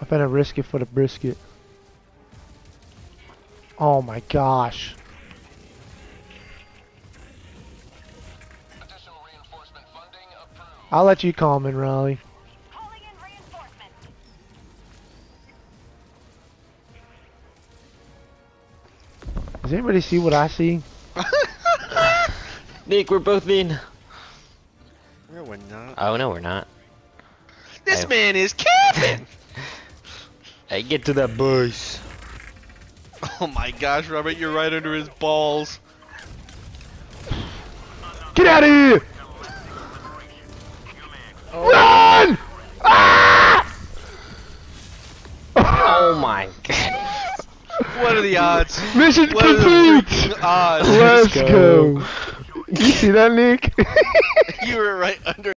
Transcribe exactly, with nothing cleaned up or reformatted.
I better risk it for the brisket. Oh my gosh. Additional reinforcement funding approved. I'll let you comment, Raleigh. Calling in reinforcements. Does anybody see what I see? Nick, we're both in. No, we're not. Oh no, we're not. This Hey. man is camping! Hey, get to that bus. Oh my gosh, Robert, you're right under his balls. Get out of here! Run! Ah! Oh my god. What are the odds? Mission What are the complete! freaking odds? Let's Let's go. go. You see that, Nick? You were right under